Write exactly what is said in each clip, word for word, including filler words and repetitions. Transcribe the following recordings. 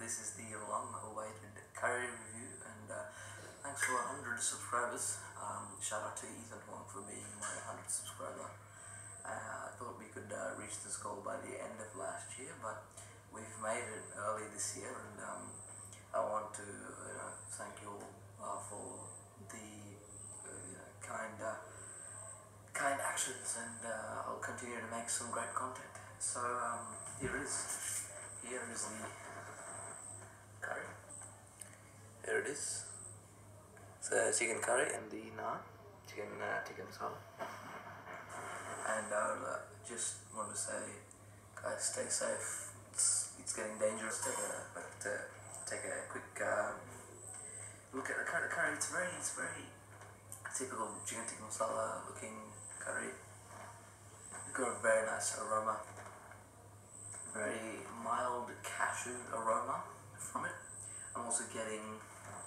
this is the long-awaited curry review, and uh, thanks for one hundred subscribers. Um, shout out to Ethan Wong for being my one hundredth subscriber. Uh, I thought we could uh, reach this goal by the end of last year, but we've made it early this year, and um, I want to you know, thank you all uh, for the uh, you know, kind, uh, kind actions, and uh, I'll continue to make some great content. So um, here it is. Here is the curry. Here it is. It's a chicken curry and the naan, chicken uh, tikka masala. And I uh, just want to say, guys, stay safe. It's, it's getting dangerous. Take a but uh, take a quick um, look at the curry. The curry. It's very, it's very typical chicken tikka masala looking curry. It's got a very nice aroma. Very mild cashew aroma from it. I'm also getting,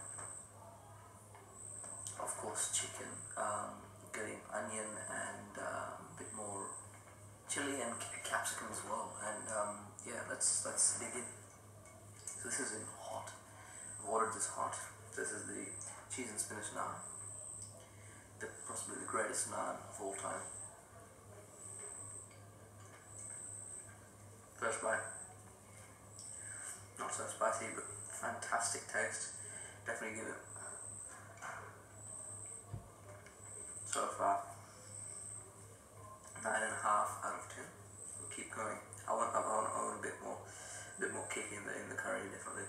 of course, chicken, um, getting onion and um, a bit more chili and capsicum as well. And um, yeah, let's let's dig in. So this is in hot. I've ordered this hot. This is the cheese and spinach naan, the possibly the greatest naan of all time. First bite, not so spicy, but fantastic taste. Definitely give it, so far, nine and a half out of ten. We'll keep going. I want, I want, I want a bit more, a bit more kick in the in the curry, definitely.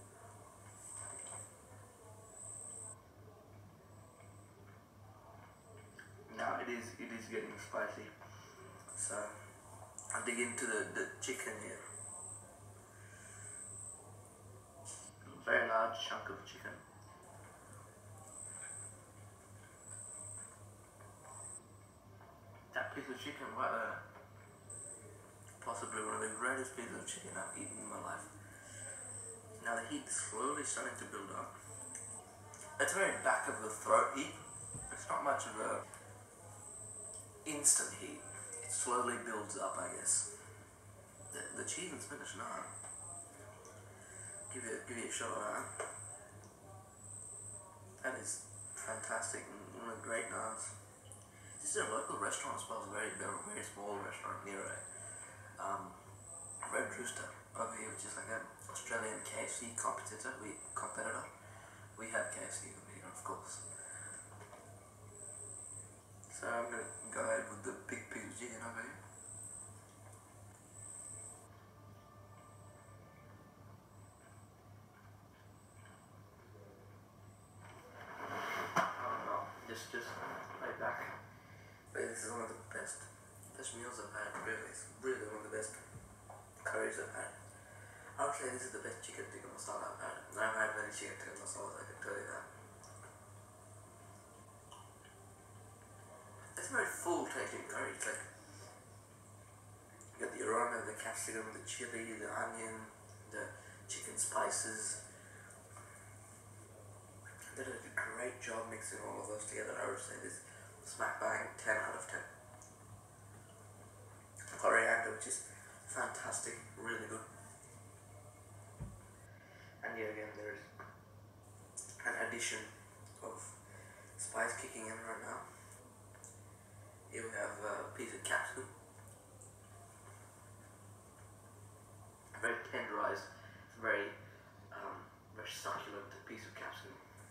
Now it is, it is getting spicy, so I'll dig into the, the chicken here. Very large chunk of chicken. That piece of chicken right there, possibly one of the greatest pieces of chicken I've eaten in my life. Now the heat is slowly starting to build up. It's very back of the throat heat. It's not much of a instant heat. It slowly builds up, I guess. The, the cheese and spinach naan. Give you, give you a shot of that. That is fantastic and one of the great naans. This is a local restaurant as well. It's a very, very, very small restaurant near a um, Red Rooster over here, which is like an Australian K F C competitor. We competitor. We have K F C over here, of course. So I'm gonna go ahead with the big piece of chicken over here. Oh no, just just right back. But this is one of the best best meals I've had. Really, it's really one of the best curries I've had. I would say this is the best chicken tikka masala I've had. I haven't had many chicken tikka masalas, I can tell you that. It's a very full tasting curry. It's like you got the aroma, the capsicum, the chili, the onion, the chicken spices. They did a great job mixing all of those together. I would say this smack bang ten out of ten. Coriander, which is fantastic, really good. And yet again, there is an addition of spice kicking in right now. Here we have a piece of capsicum, very tenderized, very, um, very succulent piece of capsicum.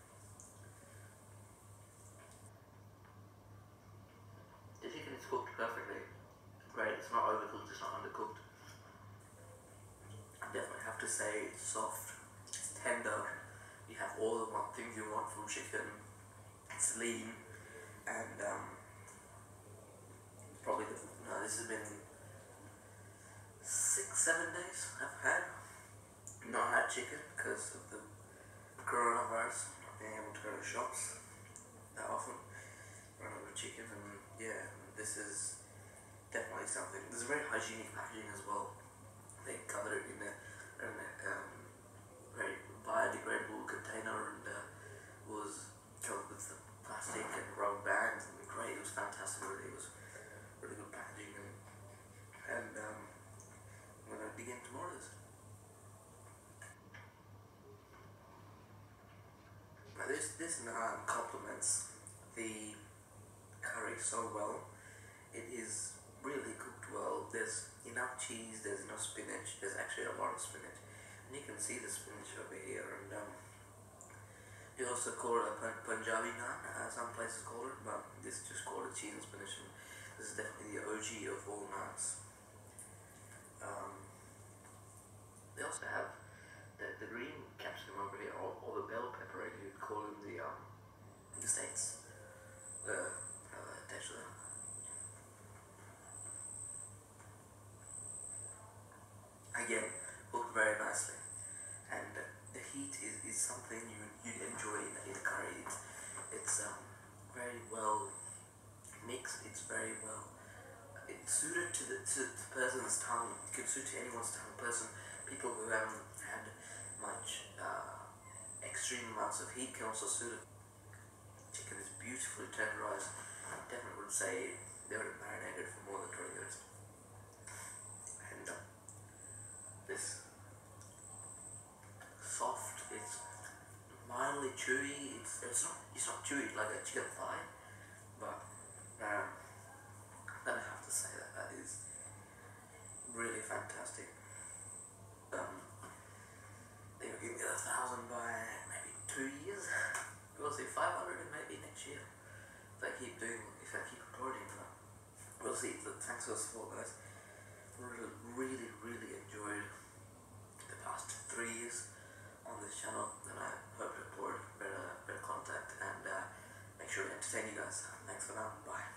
The chicken is cooked perfectly, great. It's not overcooked, it's not undercooked. I definitely have to say it's soft, it's tender. You have all the things you want from chicken. It's lean, and um, probably the, no, this has been six, seven days I've had not had chicken because of the coronavirus, not being able to go to shops that often, run out of chicken, and yeah, this is definitely something. This is very hygienic packaging as well. They covered it in a, in a um, very biodegradable container, and uh, was covered with the plastic and rubber bands, and great. It was fantastic. Really, it was really good packaging, and, and um, I'm gonna dig into more of this. this this naan complements the curry so well. It is really cooked well. There's enough cheese, there's enough spinach, there's actually a lot of spinach. And you can see the spinach over here. And um, you also call it a Punjabi naan, uh, some places call it, but this is just called a cheese and spinach. And this is definitely the O G of all naans. Um, they also have the, the green capsicum over here, or, or the bell pepper, as you'd call in the, um, in the States. Uh, uh, attached to them. Again, cooked very nicely, and uh, the heat is, is something you you'd enjoy in, in a curry. It's, it's um, very well mixed. It's very well. It's suited to the to the person's tongue. It can suit to anyone's tongue. Person, people who haven't had much uh, extreme amounts of heat can also suit it. Chicken is beautifully tenderized. I definitely would say they would have marinated for more than twenty minutes. And uh, this soft, it's mildly chewy. It's it's not it's not chewy like a chicken thigh, but um, I have to say that that is really fantastic. Um, they will give me a thousand by maybe two years. We'll see, five hundred and maybe next year. If I keep doing, if I keep uploading, but we'll see. So thanks for the support, guys. Really, really, really enjoyed the past three years on this channel, and I hope to upload better, better content and uh, make sure to entertain you guys. Thanks for now. Bye.